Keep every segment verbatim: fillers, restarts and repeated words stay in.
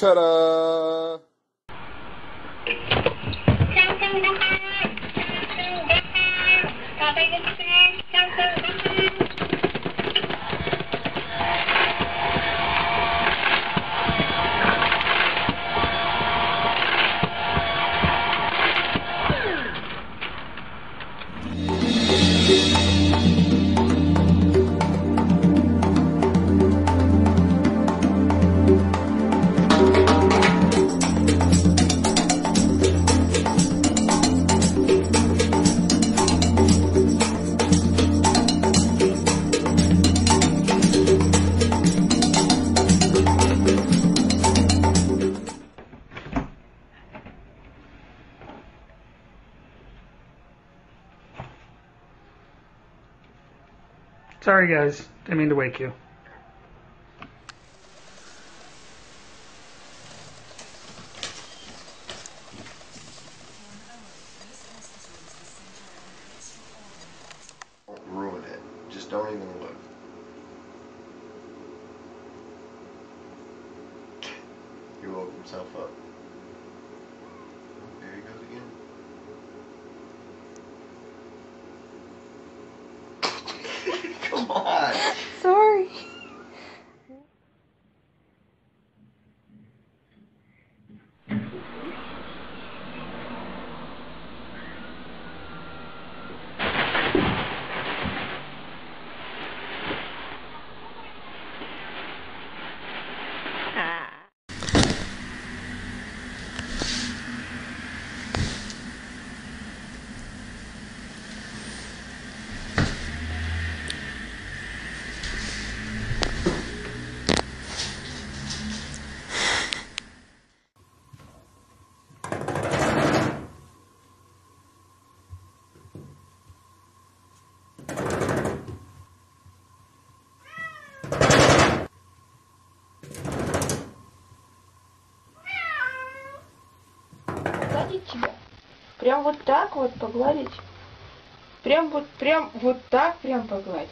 Ta-da! Sorry guys, didn't mean to wake you. Don't ruin it. Just don't even look. He woke himself up. There he goes again. Come on. Sorry. Погладить тебя. Прям вот так вот погладить. Прям вот, прям вот так прям погладить.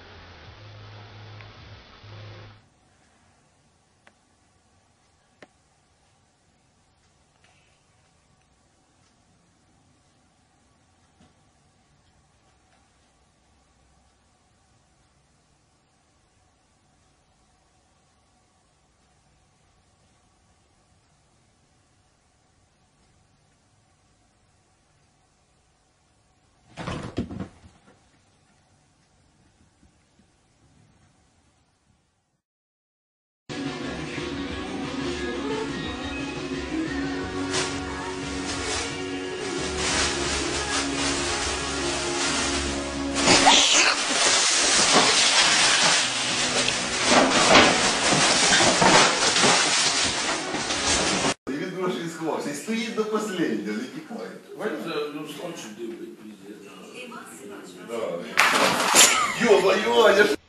И стоит до последнего, не кипает. Ну, случай дыбает, пиздец. Да. Ё-моё, я ж...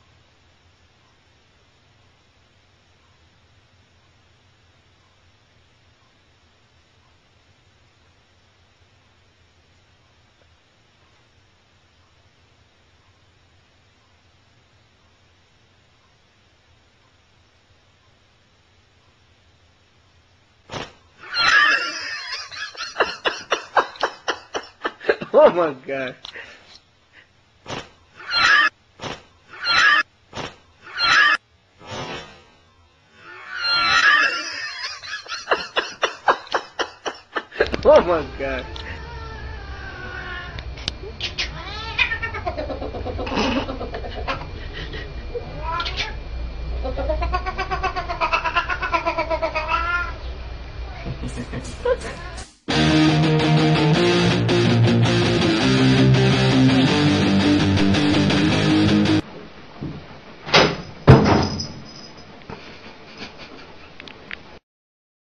Oh my god. Oh my god.